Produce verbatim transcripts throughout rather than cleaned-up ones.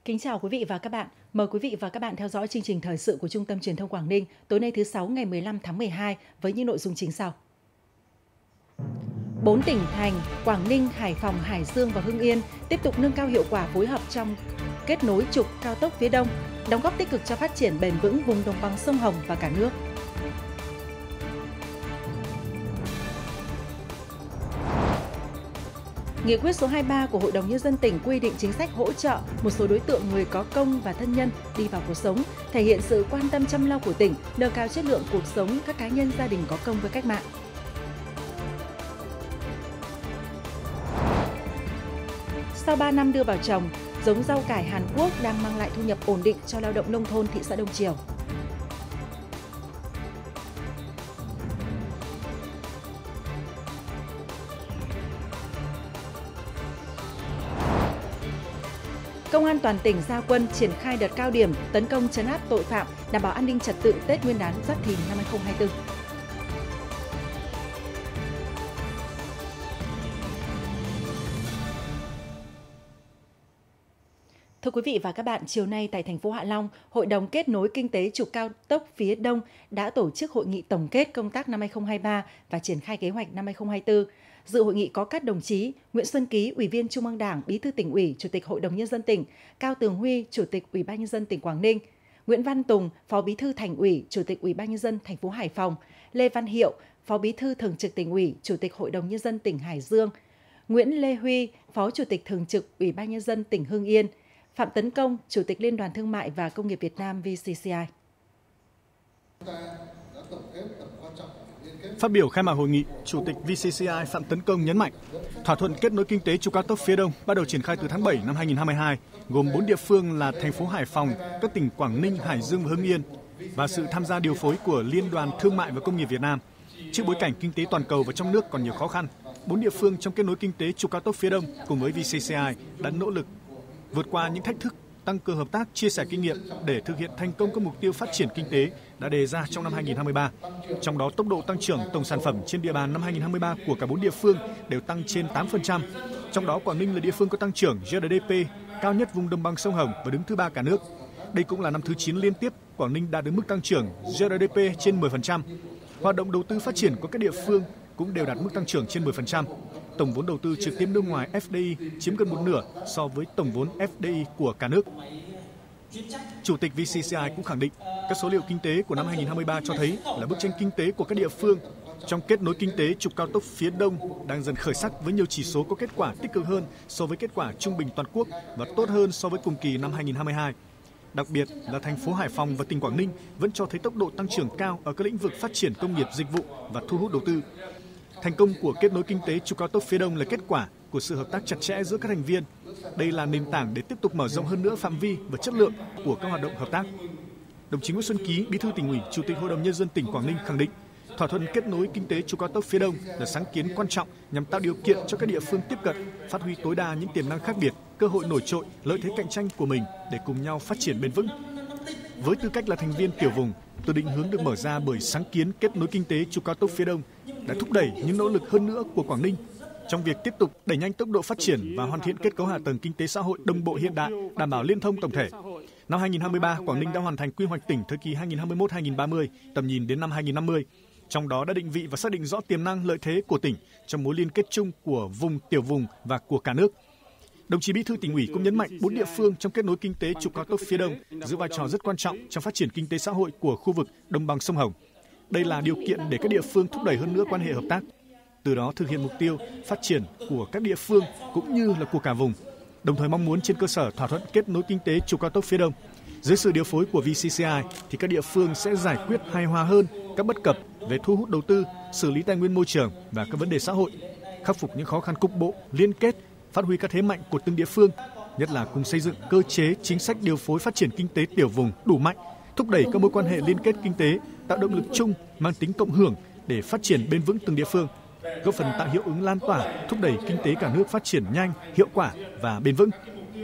Kính chào quý vị và các bạn. Mời quý vị và các bạn theo dõi chương trình thời sự của Trung tâm Truyền thông Quảng Ninh tối nay thứ Sáu ngày mười lăm tháng mười hai với những nội dung chính sau. Bốn tỉnh thành Quảng Ninh, Hải Phòng, Hải Dương và Hưng Yên tiếp tục nâng cao hiệu quả phối hợp trong kết nối trục cao tốc phía Đông, đóng góp tích cực cho phát triển bền vững vùng đồng bằng sông Hồng và cả nước. Nghị quyết số hai mươi ba của Hội đồng Nhân dân tỉnh quy định chính sách hỗ trợ một số đối tượng người có công và thân nhân đi vào cuộc sống, thể hiện sự quan tâm chăm lo của tỉnh, nâng cao chất lượng cuộc sống các cá nhân gia đình có công với cách mạng. Sau ba năm đưa vào trồng, giống rau cải Hàn Quốc đang mang lại thu nhập ổn định cho lao động nông thôn thị xã Đông Triều. Công an toàn tỉnh ra quân triển khai đợt cao điểm tấn công trấn áp tội phạm, đảm bảo an ninh trật tự Tết Nguyên đán Giáp Thìn năm hai không hai tư. Thưa quý vị và các bạn, chiều nay tại thành phố Hạ Long, Hội đồng kết nối kinh tế trục cao tốc phía Đông đã tổ chức hội nghị tổng kết công tác năm hai không hai ba và triển khai kế hoạch năm hai không hai tư. Dự hội nghị có các đồng chí Nguyễn Xuân Ký, Ủy viên Trung ương Đảng, Bí thư Tỉnh ủy, Chủ tịch Hội đồng Nhân dân tỉnh, Cao Tường Huy, Chủ tịch Ủy ban Nhân dân tỉnh Quảng Ninh, Nguyễn Văn Tùng, Phó Bí thư Thành ủy, Chủ tịch Ủy ban Nhân dân thành phố Hải Phòng, Lê Văn Hiệu, Phó Bí thư Thường trực Tỉnh ủy, Chủ tịch Hội đồng Nhân dân tỉnh Hải Dương, Nguyễn Lê Huy, Phó Chủ tịch Thường trực Ủy ban Nhân dân tỉnh Hưng Yên, Phạm Tấn Công, Chủ tịch Liên đoàn Thương mại và Công nghiệp Việt Nam vê xê xê i. Phát biểu khai mạc hội nghị, Chủ tịch vê xê xê i Phạm Tấn Công nhấn mạnh, thỏa thuận kết nối kinh tế trục cao tốc phía Đông bắt đầu triển khai từ tháng bảy năm hai nghìn không trăm hai mươi hai, gồm bốn địa phương là thành phố Hải Phòng, các tỉnh Quảng Ninh, Hải Dương và Hưng Yên, và sự tham gia điều phối của Liên đoàn Thương mại và Công nghiệp Việt Nam. Trước bối cảnh kinh tế toàn cầu và trong nước còn nhiều khó khăn, bốn địa phương trong kết nối kinh tế trục cao tốc phía Đông cùng với vê xê xê i đã nỗ lực vượt qua những thách thức, tăng cường hợp tác, chia sẻ kinh nghiệm để thực hiện thành công các mục tiêu phát triển kinh tế đã đề ra trong năm hai nghìn không trăm hai mươi ba. Trong đó, tốc độ tăng trưởng tổng sản phẩm trên địa bàn năm hai nghìn không trăm hai mươi ba của cả bốn địa phương đều tăng trên tám phần trăm. Trong đó, Quảng Ninh là địa phương có tăng trưởng giê đê pê cao nhất vùng đồng bằng sông Hồng và đứng thứ ba cả nước. Đây cũng là năm thứ chín liên tiếp Quảng Ninh đạt được mức tăng trưởng giê đê pê trên mười phần trăm. Hoạt động đầu tư phát triển của các địa phương cũng đều đạt mức tăng trưởng trên mười phần trăm. Tổng vốn đầu tư trực tiếp nước ngoài ép đê i chiếm gần một nửa so với tổng vốn ép đê i của cả nước. Chủ tịch vê xê xê i cũng khẳng định các số liệu kinh tế của năm hai nghìn không trăm hai mươi ba cho thấy là bức tranh kinh tế của các địa phương trong kết nối kinh tế trục cao tốc phía Đông đang dần khởi sắc với nhiều chỉ số có kết quả tích cực hơn so với kết quả trung bình toàn quốc và tốt hơn so với cùng kỳ năm hai nghìn không trăm hai mươi hai. Đặc biệt là thành phố Hải Phòng và tỉnh Quảng Ninh vẫn cho thấy tốc độ tăng trưởng cao ở các lĩnh vực phát triển công nghiệp dịch vụ và thu hút đầu tư. Thành công của kết nối kinh tế trục cao tốc phía Đông là kết quả của sự hợp tác chặt chẽ giữa các thành viên. Đây là nền tảng để tiếp tục mở rộng hơn nữa phạm vi và chất lượng của các hoạt động hợp tác. Đồng chí Nguyễn Xuân Ký, Bí thư Tỉnh ủy, Chủ tịch Hội đồng Nhân dân tỉnh Quảng Ninh khẳng định, thỏa thuận kết nối kinh tế trục cao tốc phía Đông là sáng kiến quan trọng nhằm tạo điều kiện cho các địa phương tiếp cận, phát huy tối đa những tiềm năng khác biệt, cơ hội nổi trội, lợi thế cạnh tranh của mình để cùng nhau phát triển bền vững. Với tư cách là thành viên tiểu vùng, từ định hướng được mở ra bởi sáng kiến kết nối kinh tế trục cao tốc phía Đông đã thúc đẩy những nỗ lực hơn nữa của Quảng Ninh trong việc tiếp tục đẩy nhanh tốc độ phát triển và hoàn thiện kết cấu hạ tầng kinh tế xã hội đồng bộ hiện đại, đảm bảo liên thông tổng thể. Năm hai nghìn không trăm hai mươi ba, Quảng Ninh đã hoàn thành quy hoạch tỉnh thời kỳ hai nghìn không trăm hai mươi mốt đến hai nghìn không trăm ba mươi, tầm nhìn đến năm hai nghìn không trăm năm mươi. Trong đó đã định vị và xác định rõ tiềm năng lợi thế của tỉnh trong mối liên kết chung của vùng, tiểu vùng và của cả nước. Đồng chí Bí thư Tỉnh ủy cũng nhấn mạnh bốn địa phương trong kết nối kinh tế trục cao tốc phía Đông giữ vai trò rất quan trọng trong phát triển kinh tế xã hội của khu vực đồng bằng sông Hồng. Đây là điều kiện để các địa phương thúc đẩy hơn nữa quan hệ hợp tác, từ đó thực hiện mục tiêu phát triển của các địa phương cũng như là của cả vùng. Đồng thời mong muốn trên cơ sở thỏa thuận kết nối kinh tế trục cao tốc phía Đông, dưới sự điều phối của vê xê xê i thì các địa phương sẽ giải quyết hài hòa hơn các bất cập về thu hút đầu tư, xử lý tài nguyên môi trường và các vấn đề xã hội, khắc phục những khó khăn cục bộ, liên kết, phát huy các thế mạnh của từng địa phương, nhất là cùng xây dựng cơ chế chính sách điều phối phát triển kinh tế tiểu vùng đủ mạnh, thúc đẩy các mối quan hệ liên kết kinh tế, tạo động lực chung mang tính cộng hưởng để phát triển bền vững từng địa phương, góp phần tạo hiệu ứng lan tỏa, thúc đẩy kinh tế cả nước phát triển nhanh, hiệu quả và bền vững.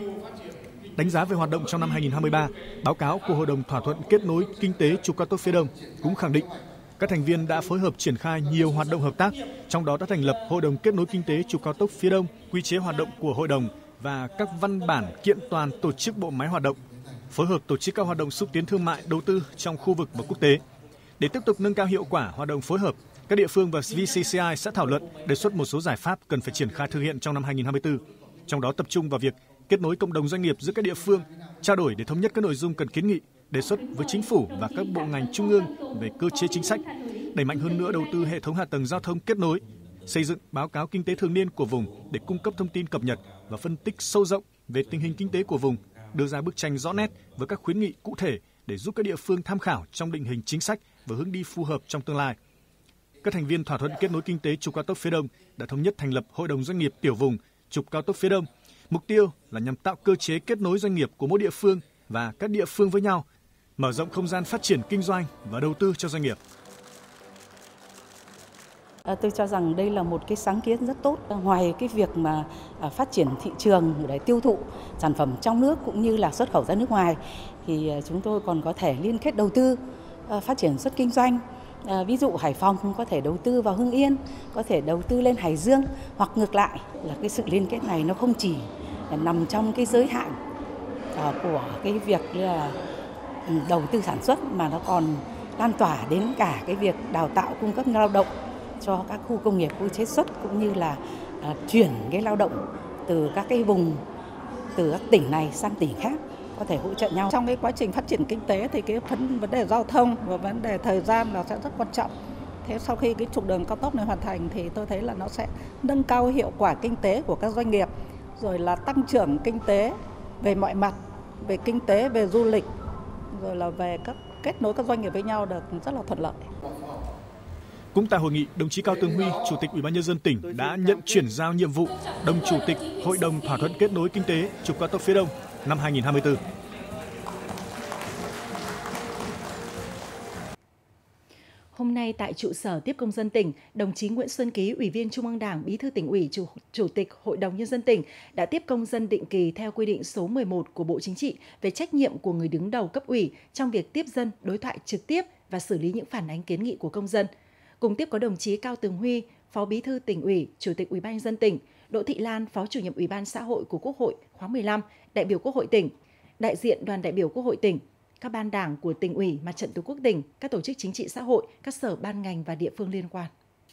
Đánh giá về hoạt động trong năm hai nghìn không trăm hai mươi ba, báo cáo của Hội đồng thỏa thuận kết nối kinh tế trục cao tốc phía Đông cũng khẳng định các thành viên đã phối hợp triển khai nhiều hoạt động hợp tác, trong đó đã thành lập Hội đồng kết nối kinh tế trục cao tốc phía Đông, quy chế hoạt động của hội đồng và các văn bản kiện toàn tổ chức bộ máy hoạt động, phối hợp tổ chức các hoạt động xúc tiến thương mại, đầu tư trong khu vực và quốc tế. Để tiếp tục nâng cao hiệu quả hoạt động phối hợp, các địa phương và vê xê xê i sẽ thảo luận đề xuất một số giải pháp cần phải triển khai thực hiện trong năm hai nghìn không trăm hai mươi tư, trong đó tập trung vào việc kết nối cộng đồng doanh nghiệp giữa các địa phương, trao đổi để thống nhất các nội dung cần kiến nghị, đề xuất với chính phủ và các bộ ngành trung ương về cơ chế chính sách, đẩy mạnh hơn nữa đầu tư hệ thống hạ tầng giao thông kết nối, xây dựng báo cáo kinh tế thường niên của vùng để cung cấp thông tin cập nhật và phân tích sâu rộng về tình hình kinh tế của vùng, đưa ra bức tranh rõ nét với các khuyến nghị cụ thể để giúp các địa phương tham khảo trong định hình chính sách và hướng đi phù hợp trong tương lai. Các thành viên thỏa thuận kết nối kinh tế trục cao tốc phía Đông đã thống nhất thành lập Hội đồng Doanh nghiệp tiểu vùng trục cao tốc phía Đông. Mục tiêu là nhằm tạo cơ chế kết nối doanh nghiệp của mỗi địa phương và các địa phương với nhau, mở rộng không gian phát triển kinh doanh và đầu tư cho doanh nghiệp. À, tôi cho rằng đây là một cái sáng kiến rất tốt. Ngoài cái việc mà à, phát triển thị trường để tiêu thụ sản phẩm trong nước cũng như là xuất khẩu ra nước ngoài, thì à, chúng tôi còn có thể liên kết đầu tư, à, phát triển xuất kinh doanh. À, ví dụ Hải Phòng có thể đầu tư vào Hưng Yên, có thể đầu tư lên Hải Dương, hoặc ngược lại là cái sự liên kết này nó không chỉ nằm trong cái giới hạn à, của cái việc là đầu tư sản xuất, mà nó còn lan tỏa đến cả cái việc đào tạo cung cấp lao động cho các khu công nghiệp, khu chế xuất, cũng như là à, chuyển cái lao động từ các cái vùng, từ các tỉnh này sang tỉnh khác, có thể hỗ trợ nhau. Trong cái quá trình phát triển kinh tế thì cái vấn vấn đề giao thông và vấn đề thời gian là sẽ rất quan trọng. Thế sau khi cái trục đường cao tốc này hoàn thành thì tôi thấy là nó sẽ nâng cao hiệu quả kinh tế của các doanh nghiệp, rồi là tăng trưởng kinh tế về mọi mặt, về kinh tế, về du lịch, rồi là về các kết nối các doanh nghiệp với nhau được rất là thuận lợi. Cũng tại hội nghị, đồng chí Cao Tường Huy, Chủ tịch Ủy ban nhân dân tỉnh đã nhận chuyển giao nhiệm vụ đồng chủ tịch Hội đồng thỏa thuận kết nối kinh tế trục cao tốc phía Đông năm hai nghìn không trăm hai mươi tư. Hôm nay tại trụ sở tiếp công dân tỉnh, đồng chí Nguyễn Xuân Ký, Ủy viên Trung ương Đảng, Bí thư Tỉnh ủy, Chủ, Chủ tịch Hội đồng Nhân dân tỉnh đã tiếp công dân định kỳ theo quy định số mười một của Bộ Chính trị về trách nhiệm của người đứng đầu cấp ủy trong việc tiếp dân, đối thoại trực tiếp và xử lý những phản ánh kiến nghị của công dân. Cùng tiếp có đồng chí Cao Tường Huy, Phó Bí thư Tỉnh ủy, Chủ tịch Ủy ban nhân dân tỉnh, Đỗ Thị Lan, Phó Chủ nhiệm Ủy ban Xã hội của Quốc hội khóa mười lăm, đại biểu Quốc hội tỉnh, đại diện đoàn đại biểu Quốc hội tỉnh, các ban đảng của Tỉnh ủy, Mặt trận Tổ quốc tỉnh, các tổ chức chính trị xã hội, các sở ban ngành và địa phương liên quan.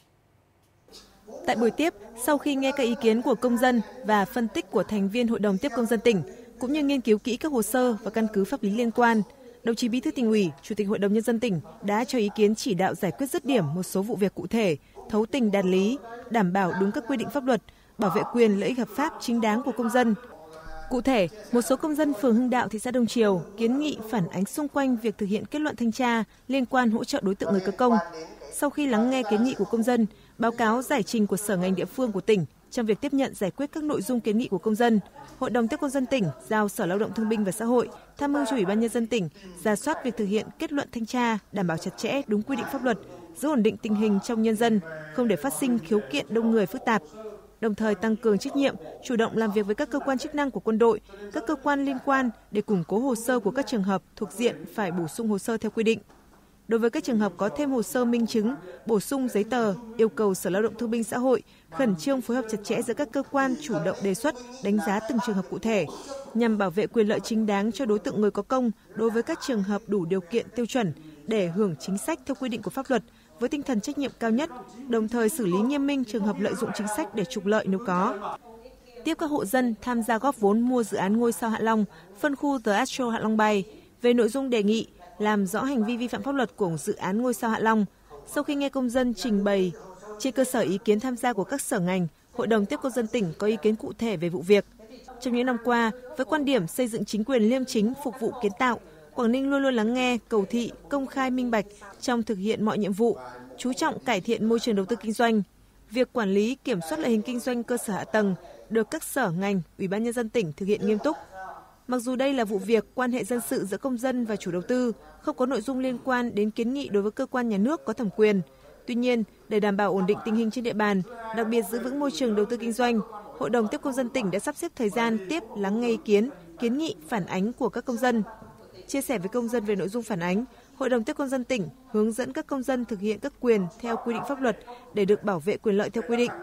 Tại buổi tiếp, sau khi nghe các ý kiến của công dân và phân tích của thành viên Hội đồng tiếp công dân tỉnh, cũng như nghiên cứu kỹ các hồ sơ và căn cứ pháp lý liên quan, đồng chí Bí thư Tỉnh ủy, Chủ tịch Hội đồng Nhân dân tỉnh đã cho ý kiến chỉ đạo giải quyết dứt điểm một số vụ việc cụ thể, thấu tình đạt lý, đảm bảo đúng các quy định pháp luật, bảo vệ quyền lợi ích hợp pháp chính đáng của công dân. Cụ thể, một số công dân phường Hưng Đạo, thị xã Đông Triều kiến nghị phản ánh xung quanh việc thực hiện kết luận thanh tra liên quan hỗ trợ đối tượng người có công. Sau khi lắng nghe kiến nghị của công dân, báo cáo giải trình của sở ngành địa phương của tỉnh trong việc tiếp nhận giải quyết các nội dung kiến nghị của công dân, Hội đồng tiếp công dân tỉnh giao Sở Lao động Thương binh và Xã hội tham mưu cho Ủy ban nhân dân tỉnh rà soát việc thực hiện kết luận thanh tra, đảm bảo chặt chẽ đúng quy định pháp luật, giữ ổn định tình hình trong nhân dân, không để phát sinh khiếu kiện đông người phức tạp. Đồng thời tăng cường trách nhiệm, chủ động làm việc với các cơ quan chức năng của quân đội, các cơ quan liên quan để củng cố hồ sơ của các trường hợp thuộc diện phải bổ sung hồ sơ theo quy định. Đối với các trường hợp có thêm hồ sơ minh chứng, bổ sung giấy tờ, yêu cầu Sở Lao động Thương binh Xã hội khẩn trương phối hợp chặt chẽ giữa các cơ quan chủ động đề xuất, đánh giá từng trường hợp cụ thể, nhằm bảo vệ quyền lợi chính đáng cho đối tượng người có công đối với các trường hợp đủ điều kiện tiêu chuẩn để hưởng chính sách theo quy định của pháp luật, với tinh thần trách nhiệm cao nhất, đồng thời xử lý nghiêm minh trường hợp lợi dụng chính sách để trục lợi nếu có. Tiếp các hộ dân tham gia góp vốn mua dự án ngôi sao Hạ Long, phân khu The Astro Hạ Long Bay, về nội dung đề nghị làm rõ hành vi vi phạm pháp luật của dự án ngôi sao Hạ Long. Sau khi nghe công dân trình bày, trên cơ sở ý kiến tham gia của các sở ngành, Hội đồng tiếp công dân tỉnh có ý kiến cụ thể về vụ việc. Trong những năm qua, với quan điểm xây dựng chính quyền liêm chính, phục vụ kiến tạo, Quảng Ninh luôn luôn lắng nghe, cầu thị, công khai minh bạch trong thực hiện mọi nhiệm vụ, chú trọng cải thiện môi trường đầu tư kinh doanh. Việc quản lý, kiểm soát loại hình kinh doanh cơ sở hạ tầng được các sở ngành, Ủy ban nhân dân tỉnh thực hiện nghiêm túc. Mặc dù đây là vụ việc quan hệ dân sự giữa công dân và chủ đầu tư, không có nội dung liên quan đến kiến nghị đối với cơ quan nhà nước có thẩm quyền. Tuy nhiên, để đảm bảo ổn định tình hình trên địa bàn, đặc biệt giữ vững môi trường đầu tư kinh doanh, Hội đồng tiếp công dân tỉnh đã sắp xếp thời gian tiếp lắng nghe ý kiến, kiến nghị, phản ánh của các công dân. Chia sẻ với công dân về nội dung phản ánh, Hội đồng tiếp công dân tỉnh hướng dẫn các công dân thực hiện các quyền theo quy định pháp luật để được bảo vệ quyền lợi theo quy định.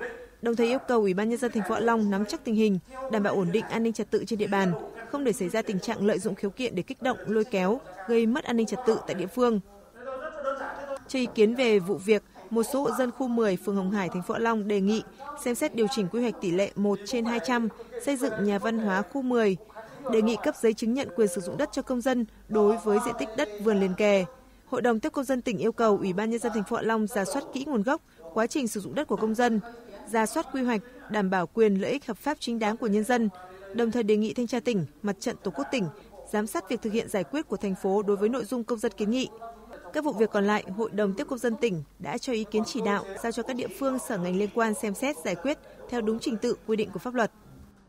đồng thời yêu cầu Ủy ban Nhân dân thành phố Hạ Long nắm chắc tình hình, đảm bảo ổn định an ninh trật tự trên địa bàn, không để xảy ra tình trạng lợi dụng khiếu kiện để kích động, lôi kéo, gây mất an ninh trật tự tại địa phương. Cho ý kiến về vụ việc, một số hộ dân khu mười, phường Hồng Hải, thành phố Hạ Long đề nghị xem xét điều chỉnh quy hoạch tỷ lệ một trên hai trăm, xây dựng nhà văn hóa khu mười, đề nghị cấp giấy chứng nhận quyền sử dụng đất cho công dân đối với diện tích đất vườn liền kề. Hội đồng tiếp công dân tỉnh yêu cầu Ủy ban Nhân dân thành phố Hạ Long rà soát kỹ nguồn gốc, quá trình sử dụng đất của công dân, rà soát quy hoạch, đảm bảo quyền lợi ích hợp pháp chính đáng của nhân dân, đồng thời đề nghị Thanh tra tỉnh, Mặt trận Tổ quốc tỉnh giám sát việc thực hiện giải quyết của thành phố đối với nội dung công dân kiến nghị. Các vụ việc còn lại, Hội đồng tiếp công dân tỉnh đã cho ý kiến chỉ đạo giao cho các địa phương, sở ngành liên quan xem xét giải quyết theo đúng trình tự quy định của pháp luật.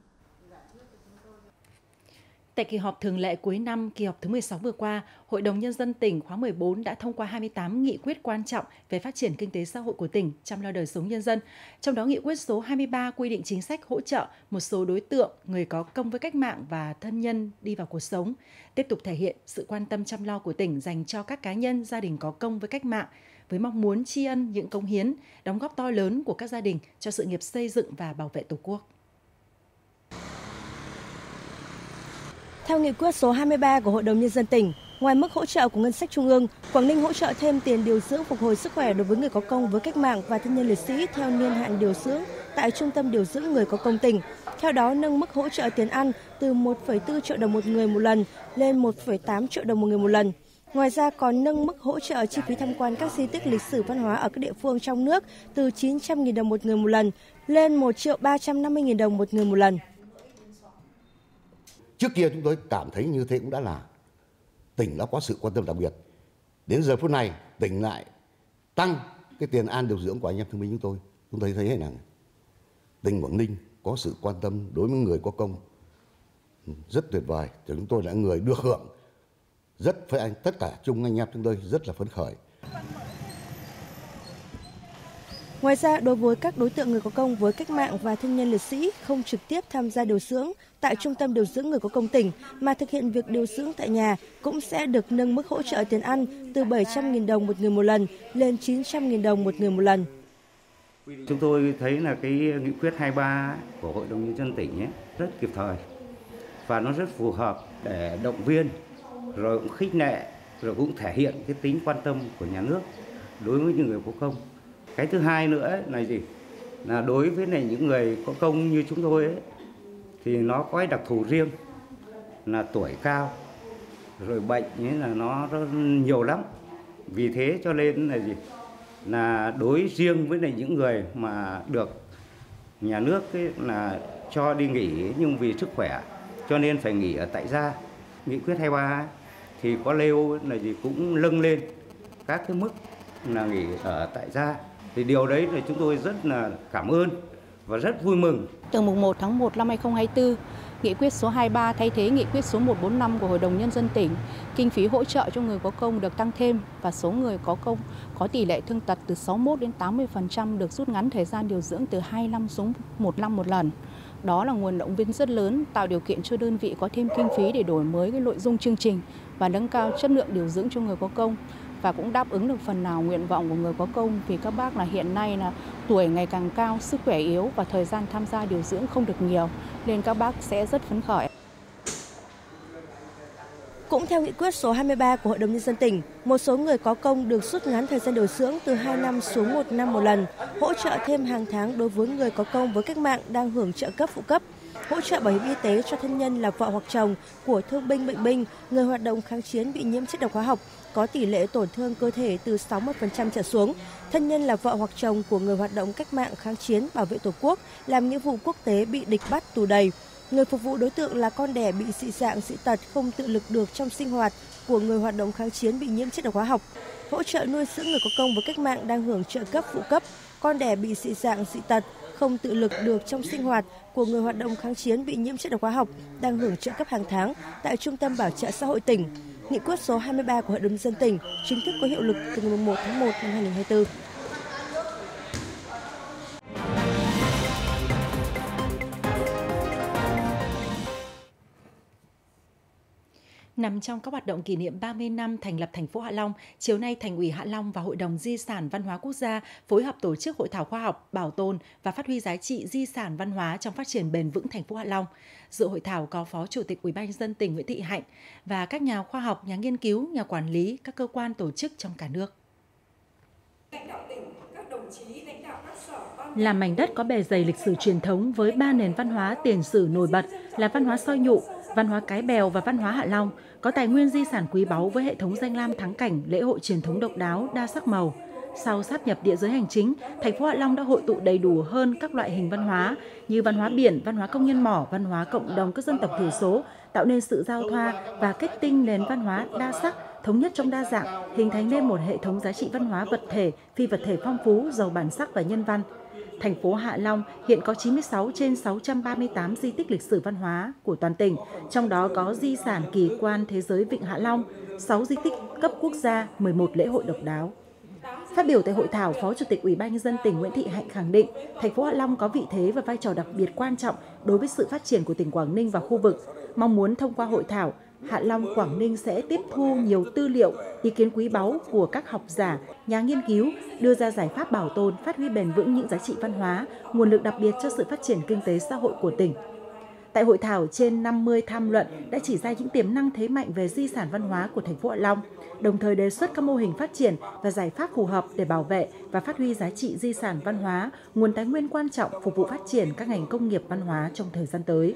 Tại kỳ họp thường lệ cuối năm, kỳ họp thứ mười sáu vừa qua, Hội đồng Nhân dân tỉnh khóa mười bốn đã thông qua hai mươi tám nghị quyết quan trọng về phát triển kinh tế xã hội của tỉnh, chăm lo đời sống nhân dân. Trong đó, nghị quyết số hai mươi ba quy định chính sách hỗ trợ một số đối tượng, người có công với cách mạng và thân nhân đi vào cuộc sống, tiếp tục thể hiện sự quan tâm chăm lo của tỉnh dành cho các cá nhân, gia đình có công với cách mạng, với mong muốn tri ân những cống hiến, đóng góp to lớn của các gia đình cho sự nghiệp xây dựng và bảo vệ Tổ quốc. Theo nghị quyết số hai mươi ba của Hội đồng Nhân dân tỉnh, ngoài mức hỗ trợ của ngân sách trung ương, Quảng Ninh hỗ trợ thêm tiền điều dưỡng phục hồi sức khỏe đối với người có công với cách mạng và thân nhân liệt sĩ theo niên hạn điều dưỡng tại Trung tâm điều dưỡng người có công tỉnh. Theo đó, nâng mức hỗ trợ tiền ăn từ một phẩy bốn triệu đồng một người một lần lên một phẩy tám triệu đồng một người một lần. Ngoài ra còn nâng mức hỗ trợ chi phí tham quan các di tích lịch sử văn hóa ở các địa phương trong nước từ chín trăm nghìn đồng một người một lần lên một triệu ba trăm năm mươi nghìn đồng một người một lần. Trước kia chúng tôi cảm thấy như thế cũng đã là tỉnh đã có sự quan tâm đặc biệt. Đến giờ phút này tỉnh lại tăng cái tiền an điều dưỡng của anh em thương binh chúng tôi. Chúng tôi thấy là tỉnh Quảng Ninh có sự quan tâm đối với người có công rất tuyệt vời. Thì chúng tôi là người được hưởng rất phải anh tất cả chung anh em chúng tôi rất là phấn khởi. Ngoài ra, đối với các đối tượng người có công với cách mạng và thân nhân liệt sĩ không trực tiếp tham gia điều dưỡng tại Trung tâm điều dưỡng người có công tỉnh mà thực hiện việc điều dưỡng tại nhà cũng sẽ được nâng mức hỗ trợ tiền ăn từ bảy trăm nghìn đồng một người một lần lên chín trăm nghìn đồng một người một lần. Chúng tôi thấy là cái nghị quyết hai mươi ba của Hội đồng Nhân dân tỉnh ấy rất kịp thời và nó rất phù hợp để động viên, rồi cũng khích lệ, rồi cũng thể hiện cái tính quan tâm của nhà nước đối với những người có công. Cái thứ hai nữa là gì? Là đối với này những người có công như chúng tôi ấy, thì nó có cái đặc thù riêng là tuổi cao, rồi bệnh ấy là nó rất nhiều lắm. Vì thế cho nên là gì? Là đối riêng với này những người mà được nhà nước ấy là cho đi nghỉ nhưng vì sức khỏe cho nên phải nghỉ ở tại gia. Nghị quyết hai mươi ba ấy, thì có nêu là gì cũng nâng lên các cái mức là nghỉ ở tại gia. Thì điều đấy là chúng tôi rất là cảm ơn và rất vui mừng. Từ mùng một tháng một năm hai nghìn không trăm hai mươi tư, nghị quyết số hai mươi ba thay thế nghị quyết số một trăm bốn mươi lăm của Hội đồng Nhân dân tỉnh. Kinh phí hỗ trợ cho người có công được tăng thêm và số người có công có tỷ lệ thương tật từ sáu mươi mốt đến tám mươi phần trăm được rút ngắn thời gian điều dưỡng từ hai năm xuống một năm một lần. Đó là nguồn động viên rất lớn, tạo điều kiện cho đơn vị có thêm kinh phí để đổi mới cái nội dung chương trình và nâng cao chất lượng điều dưỡng cho người có công. Và cũng đáp ứng được phần nào nguyện vọng của người có công vì các bác là hiện nay là tuổi ngày càng cao, sức khỏe yếu và thời gian tham gia điều dưỡng không được nhiều nên các bác sẽ rất phấn khởi. Cũng theo nghị quyết số hai mươi ba của Hội đồng Nhân dân tỉnh, một số người có công được rút ngắn thời gian điều dưỡng từ hai năm xuống một năm một lần, hỗ trợ thêm hàng tháng đối với người có công với cách mạng đang hưởng trợ cấp phụ cấp, hỗ trợ bảo hiểm y tế cho thân nhân là vợ hoặc chồng của thương binh bệnh binh, người hoạt động kháng chiến bị nhiễm chất độc hóa học, có tỷ lệ tổn thương cơ thể từ sáu mươi phần trăm trở xuống, thân nhân là vợ hoặc chồng của người hoạt động cách mạng kháng chiến bảo vệ Tổ quốc, làm nghĩa vụ quốc tế bị địch bắt tù đầy. Người phục vụ đối tượng là con đẻ bị dị dạng, dị tật không tự lực được trong sinh hoạt của người hoạt động kháng chiến bị nhiễm chất độc hóa học, hỗ trợ nuôi dưỡng người có công với cách mạng đang hưởng trợ cấp phụ cấp, con đẻ bị dị dạng, dị tật không tự lực được trong sinh hoạt của người hoạt động kháng chiến bị nhiễm chất độc hóa học đang hưởng trợ cấp hàng tháng tại Trung tâm Bảo trợ xã hội tỉnh. Nghị quyết số hai mươi ba của Hội đồng Nhân dân tỉnh chính thức có hiệu lực từ ngày một tháng một năm hai nghìn không trăm hai mươi tư. Nằm trong các hoạt động kỷ niệm ba mươi năm thành lập thành phố Hạ Long, chiều nay Thành ủy Hạ Long và Hội đồng Di sản Văn hóa Quốc gia phối hợp tổ chức hội thảo khoa học, bảo tồn và phát huy giá trị di sản văn hóa trong phát triển bền vững thành phố Hạ Long. Dự hội thảo có Phó Chủ tịch Ủy ban nhân dân tỉnh Nguyễn Thị Hạnh và các nhà khoa học, nhà nghiên cứu, nhà quản lý, các cơ quan tổ chức trong cả nước. Là mảnh đất có bề dày lịch sử truyền thống với ba nền văn hóa tiền sử nổi bật là văn hóa Soi Nhụ, văn hóa Cái Bèo và văn hóa Hạ Long, có tài nguyên di sản quý báu với hệ thống danh lam thắng cảnh, lễ hội truyền thống độc đáo, đa sắc màu. Sau sáp nhập địa giới hành chính, thành phố Hạ Long đã hội tụ đầy đủ hơn các loại hình văn hóa như văn hóa biển, văn hóa công nhân mỏ, văn hóa cộng đồng các dân tộc thiểu số, tạo nên sự giao thoa và kết tinh nền văn hóa đa sắc, thống nhất trong đa dạng, hình thành nên một hệ thống giá trị văn hóa vật thể, phi vật thể phong phú, giàu bản sắc và nhân văn. Thành phố Hạ Long hiện có chín mươi sáu trên sáu trăm ba mươi tám di tích lịch sử văn hóa của toàn tỉnh, trong đó có di sản kỳ quan thế giới Vịnh Hạ Long, sáu di tích cấp quốc gia, mười một lễ hội độc đáo. Phát biểu tại hội thảo, Phó Chủ tịch Ủy ban nhân dân tỉnh Nguyễn Thị Hạnh khẳng định, thành phố Hạ Long có vị thế và vai trò đặc biệt quan trọng đối với sự phát triển của tỉnh Quảng Ninh và khu vực. Mong muốn thông qua hội thảo, Hạ Long Quảng Ninh sẽ tiếp thu nhiều tư liệu, ý kiến quý báu của các học giả, nhà nghiên cứu, đưa ra giải pháp bảo tồn, phát huy bền vững những giá trị văn hóa, nguồn lực đặc biệt cho sự phát triển kinh tế xã hội của tỉnh. Tại hội thảo, trên năm mươi tham luận đã chỉ ra những tiềm năng thế mạnh về di sản văn hóa của thành phố Hạ Long, đồng thời đề xuất các mô hình phát triển và giải pháp phù hợp để bảo vệ và phát huy giá trị di sản văn hóa, nguồn tài nguyên quan trọng phục vụ phát triển các ngành công nghiệp văn hóa trong thời gian tới.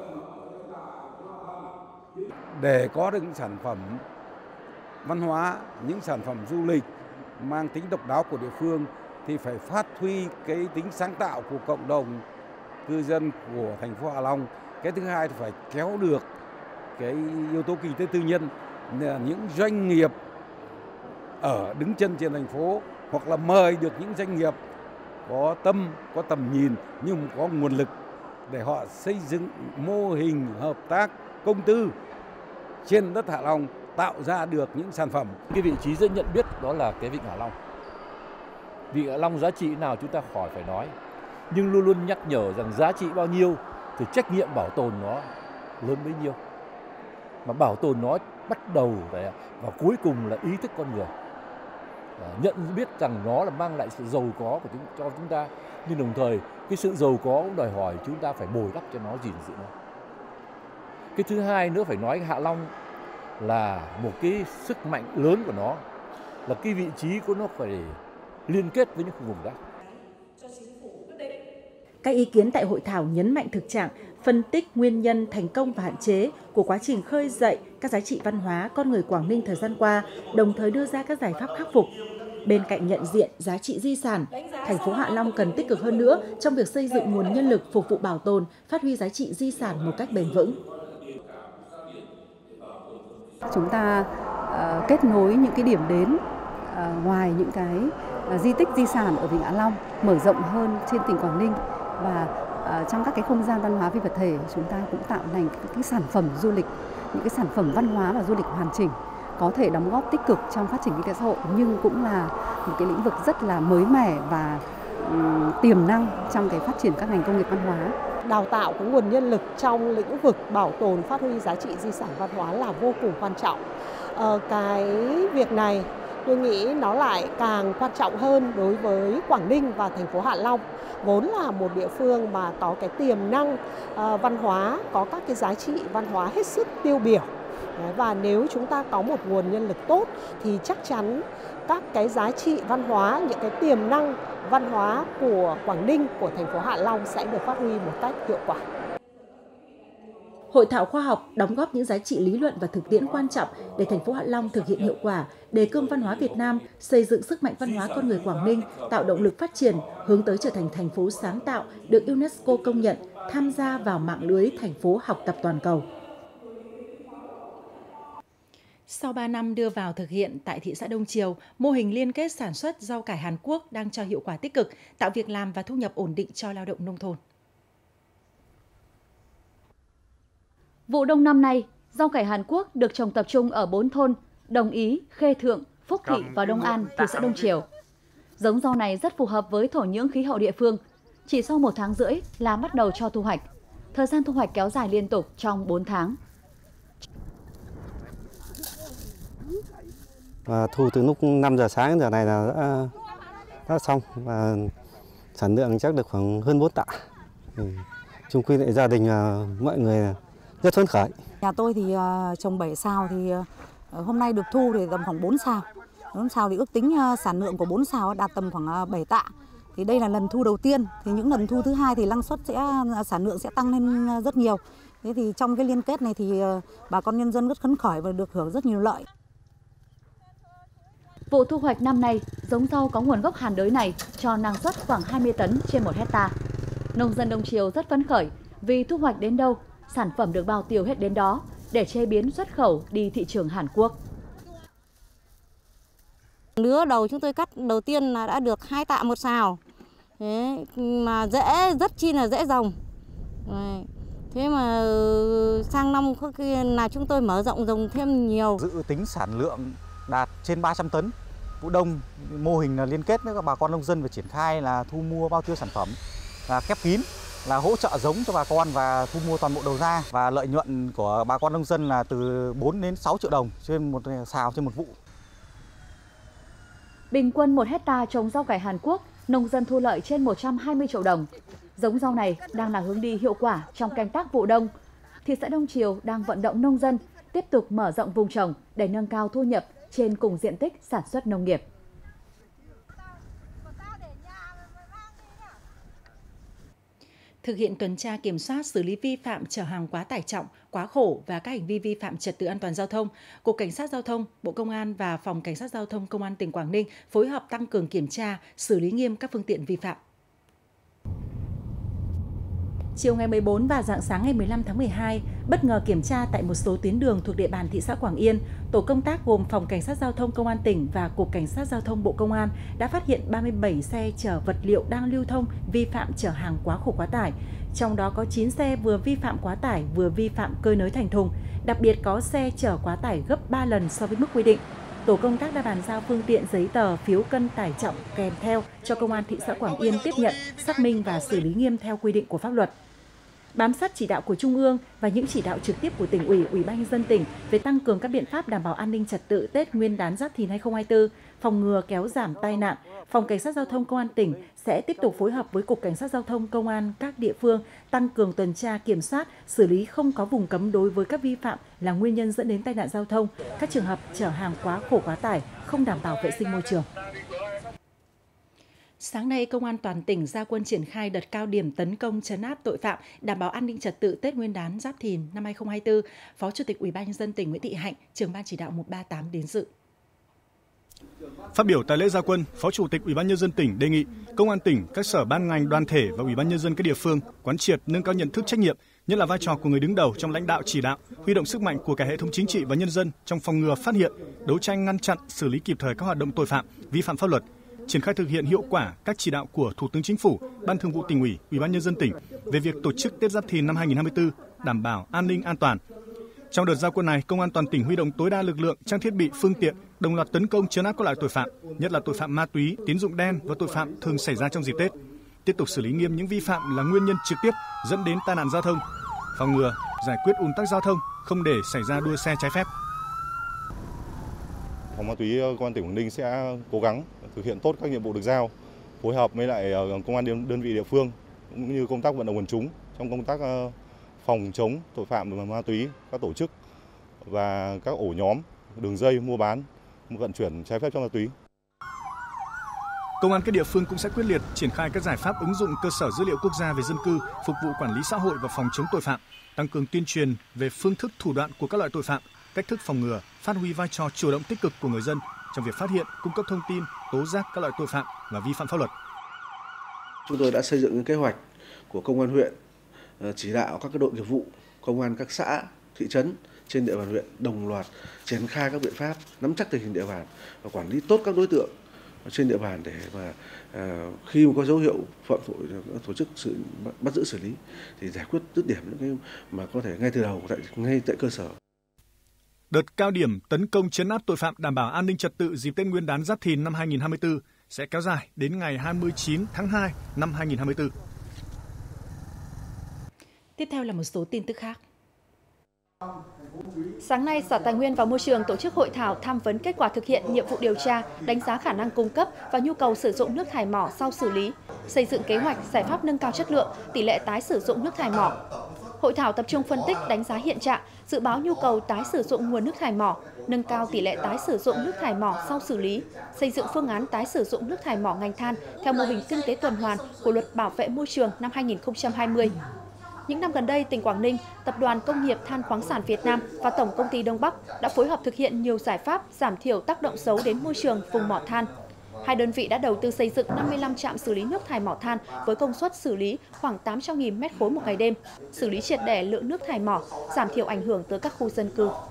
Để có được những sản phẩm văn hóa, những sản phẩm du lịch mang tính độc đáo của địa phương thì phải phát huy cái tính sáng tạo của cộng đồng cư dân của thành phố Hạ Long. Cái thứ hai thì phải kéo được cái yếu tố kinh tế tư nhân, những doanh nghiệp ở đứng chân trên thành phố, hoặc là mời được những doanh nghiệp có tâm, có tầm nhìn nhưng có nguồn lực để họ xây dựng mô hình hợp tác công tư trên đất Hạ Long, tạo ra được những sản phẩm. Cái vị trí dễ nhận biết đó là cái Vịnh Hạ Long. Vịnh Hạ Long giá trị nào chúng ta khỏi phải nói, nhưng luôn luôn nhắc nhở rằng giá trị bao nhiêu thì trách nhiệm bảo tồn nó lớn bấy nhiêu. Mà bảo tồn nó bắt đầu và cuối cùng là ý thức con người. Nhận biết rằng nó là mang lại sự giàu có của chúng, cho chúng ta, nhưng đồng thời cái sự giàu có cũng đòi hỏi chúng ta phải bồi đắp cho nó, gìn giữ nó. Cái thứ hai nữa phải nói Hạ Long là một cái sức mạnh lớn của nó, là cái vị trí của nó phải liên kết với những vùng khác. Các ý kiến tại hội thảo nhấn mạnh thực trạng, phân tích nguyên nhân, thành công và hạn chế của quá trình khơi dậy các giá trị văn hóa con người Quảng Ninh thời gian qua, đồng thời đưa ra các giải pháp khắc phục. Bên cạnh nhận diện giá trị di sản, thành phố Hạ Long cần tích cực hơn nữa trong việc xây dựng nguồn nhân lực phục vụ bảo tồn, phát huy giá trị di sản một cách bền vững. Chúng ta uh, kết nối những cái điểm đến uh, ngoài những cái uh, di tích di sản ở Vịnh Hạ Long, mở rộng hơn trên tỉnh Quảng Ninh, và uh, trong các cái không gian văn hóa phi vật thể chúng ta cũng tạo thành các cái sản phẩm du lịch, những cái sản phẩm văn hóa và du lịch hoàn chỉnh, có thể đóng góp tích cực trong phát triển kinh tế xã hội, nhưng cũng là một cái lĩnh vực rất là mới mẻ và um, tiềm năng trong cái phát triển các ngành công nghiệp văn hóa. Đào tạo cái nguồn nhân lực trong lĩnh vực bảo tồn, phát huy giá trị di sản văn hóa là vô cùng quan trọng. Ờ, cái việc này tôi nghĩ nó lại càng quan trọng hơn đối với Quảng Ninh và thành phố Hạ Long, vốn là một địa phương mà có cái tiềm năng uh, văn hóa, có các cái giá trị văn hóa hết sức tiêu biểu. Đấy, và nếu chúng ta có một nguồn nhân lực tốt thì chắc chắn các cái giá trị văn hóa, những cái tiềm năng văn hóa của Quảng Ninh, của thành phố Hạ Long sẽ được phát huy một cách hiệu quả. Hội thảo khoa học đóng góp những giá trị lý luận và thực tiễn quan trọng để thành phố Hạ Long thực hiện hiệu quả đề cương văn hóa Việt Nam, xây dựng sức mạnh văn hóa con người Quảng Ninh, tạo động lực phát triển, hướng tới trở thành thành phố sáng tạo, được UNESCO công nhận, tham gia vào mạng lưới thành phố học tập toàn cầu. Sau ba năm đưa vào thực hiện tại thị xã Đông Triều, mô hình liên kết sản xuất rau cải Hàn Quốc đang cho hiệu quả tích cực, tạo việc làm và thu nhập ổn định cho lao động nông thôn. Vụ đông năm nay, rau cải Hàn Quốc được trồng tập trung ở bốn thôn Đồng Ý, Khê Thượng, Phúc Thị và Đông An, thị xã Đông Triều. Giống rau này rất phù hợp với thổ nhưỡng khí hậu địa phương. Chỉ sau một tháng rưỡi là bắt đầu cho thu hoạch. Thời gian thu hoạch kéo dài liên tục trong bốn tháng. Và thu từ lúc năm giờ sáng giờ này là đã, đã xong và sản lượng chắc được khoảng hơn bốn tạ. Chung quy lại gia đình và mọi người rất phấn khởi. Nhà tôi thì uh, trồng bảy sào thì uh, hôm nay được thu thì tầm khoảng bốn sào. bốn sào thì ước tính uh, sản lượng của bốn sào đạt tầm khoảng uh, bảy tạ. Thì đây là lần thu đầu tiên, thì những lần thu thứ hai thì năng suất sẽ sản lượng sẽ tăng lên rất nhiều. Thế thì trong cái liên kết này thì uh, bà con nhân dân rất phấn khởi và được hưởng rất nhiều lợi. Vụ thu hoạch năm nay, giống rau có nguồn gốc Hàn Đới này cho năng suất khoảng hai mươi tấn trên một hecta. Nông dân Đông Triều rất phấn khởi vì thu hoạch đến đâu, sản phẩm được bao tiêu hết đến đó để chế biến xuất khẩu đi thị trường Hàn Quốc. Lứa đầu chúng tôi cắt đầu tiên là đã được hai tạ một sào, thế mà dễ rất chi là dễ dòng. Thế mà sang năm có khi là chúng tôi mở rộng dòng thêm nhiều. Dự tính sản lượng đạt trên ba trăm tấn. Vụ đông mô hình là liên kết với các bà con nông dân và triển khai là thu mua bao tiêu sản phẩm là khép kín, là hỗ trợ giống cho bà con và thu mua toàn bộ đầu ra, và lợi nhuận của bà con nông dân là từ bốn đến sáu triệu đồng trên một sào trên một vụ. Bình quân một hecta trồng rau cải Hàn Quốc, nông dân thu lợi trên một trăm hai mươi triệu đồng. Giống rau này đang là hướng đi hiệu quả trong canh tác vụ đông. Thị xã Đông Triều đang vận động nông dân tiếp tục mở rộng vùng trồng để nâng cao thu nhập trên cùng diện tích sản xuất nông nghiệp. Thực hiện tuần tra kiểm soát xử lý vi phạm chở hàng quá tải trọng, quá khổ và các hành vi vi phạm trật tự an toàn giao thông, Cục Cảnh sát Giao thông, Bộ Công an và Phòng Cảnh sát Giao thông Công an tỉnh Quảng Ninh phối hợp tăng cường kiểm tra, xử lý nghiêm các phương tiện vi phạm. Chiều ngày mười bốn và rạng sáng ngày mười lăm tháng mười hai, bất ngờ kiểm tra tại một số tuyến đường thuộc địa bàn thị xã Quảng Yên, tổ công tác gồm Phòng Cảnh sát Giao thông Công an tỉnh và Cục Cảnh sát Giao thông Bộ Công an đã phát hiện ba mươi bảy xe chở vật liệu đang lưu thông vi phạm chở hàng quá khổ quá tải. Trong đó có chín xe vừa vi phạm quá tải vừa vi phạm cơi nới thành thùng, đặc biệt có xe chở quá tải gấp ba lần so với mức quy định. Tổ công tác đã bàn giao phương tiện, giấy tờ, phiếu cân tải trọng kèm theo cho Công an thị xã Quảng Yên tiếp nhận, xác minh và xử lý nghiêm theo quy định của pháp luật. Bám sát chỉ đạo của Trung ương và những chỉ đạo trực tiếp của tỉnh ủy, Ủy ban nhân dân tỉnh về tăng cường các biện pháp đảm bảo an ninh trật tự Tết Nguyên đán Giáp Thìn hai không hai tư, phòng ngừa kéo giảm tai nạn, Phòng Cảnh sát Giao thông Công an tỉnh sẽ tiếp tục phối hợp với Cục Cảnh sát Giao thông Công an các địa phương tăng cường tuần tra kiểm soát, xử lý không có vùng cấm đối với các vi phạm là nguyên nhân dẫn đến tai nạn giao thông, các trường hợp chở hàng quá khổ quá tải, không đảm bảo vệ sinh môi trường. Sáng nay, Công an toàn tỉnh ra quân triển khai đợt cao điểm tấn công trấn áp tội phạm, đảm bảo an ninh trật tự Tết Nguyên đán Giáp Thìn năm hai không hai tư. Phó Chủ tịch Ủy ban nhân dân tỉnh Nguyễn Thị Hạnh, trưởng ban chỉ đạo một ba tám đến dự. Phát biểu tại lễ ra quân, Phó Chủ tịch Ủy ban nhân dân tỉnh đề nghị Công an tỉnh, các sở ban ngành đoàn thể và Ủy ban nhân dân các địa phương quán triệt nâng cao nhận thức trách nhiệm, nhất là vai trò của người đứng đầu trong lãnh đạo chỉ đạo, huy động sức mạnh của cả hệ thống chính trị và nhân dân trong phòng ngừa, phát hiện, đấu tranh ngăn chặn, xử lý kịp thời các hoạt động tội phạm, vi phạm pháp luật, triển khai thực hiện hiệu quả các chỉ đạo của Thủ tướng Chính phủ, Ban Thường vụ Tỉnh ủy, Ủy ban nhân dân tỉnh về việc tổ chức Tết Giáp Thìn năm hai không hai tư đảm bảo an ninh an toàn. Trong đợt ra quân này, Công an toàn tỉnh huy động tối đa lực lượng, trang thiết bị, phương tiện, đồng loạt tấn công trấn áp các loại tội phạm, nhất là tội phạm ma túy, tín dụng đen và tội phạm thường xảy ra trong dịp Tết. Tiếp tục xử lý nghiêm những vi phạm là nguyên nhân trực tiếp dẫn đến tai nạn giao thông, phòng ngừa, giải quyết ùn tắc giao thông, không để xảy ra đua xe trái phép. Phòng ma túy Công an tỉnh Quảng Ninh sẽ cố gắng thực hiện tốt các nhiệm vụ được giao, phối hợp với lại công an đơn vị địa phương cũng như công tác vận động quần chúng trong công tác phòng chống tội phạm và ma túy, các tổ chức và các ổ nhóm, đường dây mua bán, vận chuyển trái phép chất ma túy. Công an các địa phương cũng sẽ quyết liệt triển khai các giải pháp ứng dụng cơ sở dữ liệu quốc gia về dân cư, phục vụ quản lý xã hội và phòng chống tội phạm, tăng cường tuyên truyền về phương thức thủ đoạn của các loại tội phạm, cách thức phòng ngừa, phát huy vai trò chủ động tích cực của người dân trong việc phát hiện, cung cấp thông tin, tố giác các loại tội phạm và vi phạm pháp luật. Chúng tôi đã xây dựng những kế hoạch của công an huyện, chỉ đạo các đội nghiệp vụ, công an các xã, thị trấn trên địa bàn huyện đồng loạt triển khai các biện pháp nắm chắc tình hình địa bàn và quản lý tốt các đối tượng trên địa bàn để mà uh, khi mà có dấu hiệu phạm tội tổ chức sự bắt giữ xử lý thì giải quyết dứt điểm những cái mà có thể ngay từ đầu tại ngay tại cơ sở. Đợt cao điểm tấn công trấn áp tội phạm đảm bảo an ninh trật tự dịp Tết Nguyên đán Giáp Thìn năm hai không hai tư sẽ kéo dài đến ngày hai mươi chín tháng hai năm hai không hai tư. Tiếp theo là một số tin tức khác. Sáng nay, Sở Tài nguyên và Môi trường tổ chức hội thảo tham vấn kết quả thực hiện nhiệm vụ điều tra, đánh giá khả năng cung cấp và nhu cầu sử dụng nước thải mỏ sau xử lý, xây dựng kế hoạch, giải pháp nâng cao chất lượng, tỷ lệ tái sử dụng nước thải mỏ. Hội thảo tập trung phân tích, đánh giá hiện trạng, dự báo nhu cầu tái sử dụng nguồn nước thải mỏ, nâng cao tỷ lệ tái sử dụng nước thải mỏ sau xử lý, xây dựng phương án tái sử dụng nước thải mỏ ngành than theo mô hình kinh tế tuần hoàn của Luật Bảo vệ môi trường năm hai nghìn không trăm hai mươi. Những năm gần đây, tỉnh Quảng Ninh, Tập đoàn Công nghiệp Than khoáng sản Việt Nam và Tổng công ty Đông Bắc đã phối hợp thực hiện nhiều giải pháp giảm thiểu tác động xấu đến môi trường vùng mỏ than. Hai đơn vị đã đầu tư xây dựng năm mươi lăm trạm xử lý nước thải mỏ than với công suất xử lý khoảng tám trăm nghìn mét khối một ngày đêm, xử lý triệt để lượng nước thải mỏ, giảm thiểu ảnh hưởng tới các khu dân cư.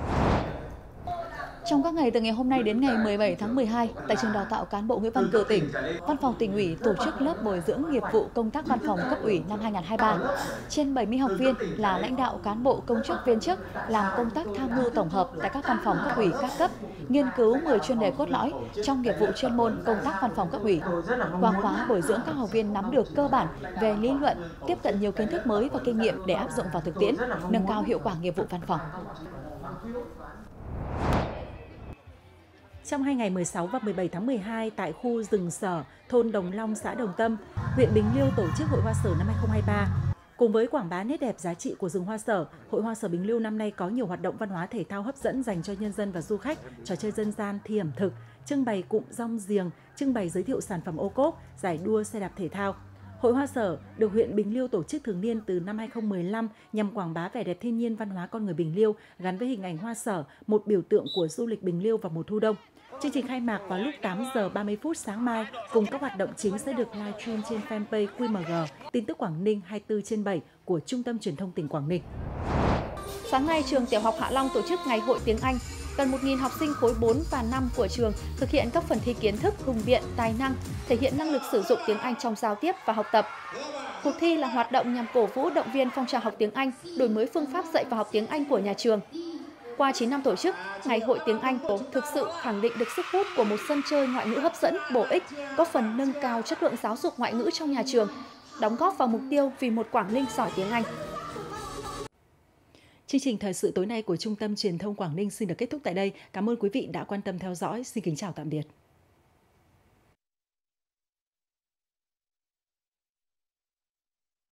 Trong các ngày từ ngày hôm nay đến ngày mười bảy tháng mười hai, tại trường đào tạo cán bộ Nguyễn Văn Cừ tỉnh, Văn phòng Tỉnh ủy tổ chức lớp bồi dưỡng nghiệp vụ công tác văn phòng cấp ủy năm hai nghìn không trăm hai mươi ba. Trên bảy mươi học viên là lãnh đạo cán bộ công chức viên chức làm công tác tham mưu tổng hợp tại các văn phòng cấp ủy các cấp, nghiên cứu mười chuyên đề cốt lõi trong nghiệp vụ chuyên môn công tác văn phòng cấp ủy. Qua khóa bồi dưỡng, các học viên nắm được cơ bản về lý luận, tiếp cận nhiều kiến thức mới và kinh nghiệm để áp dụng vào thực tiễn, nâng cao hiệu quả nghiệp vụ văn phòng. Trong hai ngày mười sáu và mười bảy tháng mười hai, tại khu rừng Sở, thôn Đồng Long, xã Đồng Tâm, huyện Bình Liêu tổ chức Hội Hoa Sở năm hai nghìn không trăm hai mươi ba. Cùng với quảng bá nét đẹp giá trị của rừng Hoa Sở, Hội Hoa Sở Bình Liêu năm nay có nhiều hoạt động văn hóa thể thao hấp dẫn dành cho nhân dân và du khách, trò chơi dân gian, thi ẩm thực, trưng bày cụm rong giềng, trưng bày giới thiệu sản phẩm ô cốp, giải đua xe đạp thể thao. Hội Hoa Sở được huyện Bình Liêu tổ chức thường niên từ năm hai nghìn không trăm mười lăm nhằm quảng bá vẻ đẹp thiên nhiên, văn hóa con người Bình Liêu gắn với hình ảnh hoa sở, một biểu tượng của du lịch Bình Liêu vào mùa thu đông. Chương trình khai mạc vào lúc tám giờ ba mươi phút sáng mai, cùng các hoạt động chính sẽ được livestream trên fanpage quy em giê tin tức Quảng Ninh hai mươi tư trên bảy của Trung tâm Truyền thông tỉnh Quảng Ninh. Sáng nay, trường Tiểu học Hạ Long tổ chức Ngày hội tiếng Anh. Gần một nghìn học sinh khối bốn và năm của trường thực hiện các phần thi kiến thức, hùng biện, tài năng, thể hiện năng lực sử dụng tiếng Anh trong giao tiếp và học tập. Cuộc thi là hoạt động nhằm cổ vũ, động viên phong trào học tiếng Anh, đổi mới phương pháp dạy và học tiếng Anh của nhà trường. Qua chín năm tổ chức, Ngày hội tiếng Anh thực sự khẳng định được sức hút của một sân chơi ngoại ngữ hấp dẫn, bổ ích, góp phần nâng cao chất lượng giáo dục ngoại ngữ trong nhà trường, đóng góp vào mục tiêu vì một Quảng Ninh giỏi tiếng Anh. Chương trình thời sự tối nay của Trung tâm Truyền thông Quảng Ninh xin được kết thúc tại đây. Cảm ơn quý vị đã quan tâm theo dõi. Xin kính chào tạm biệt.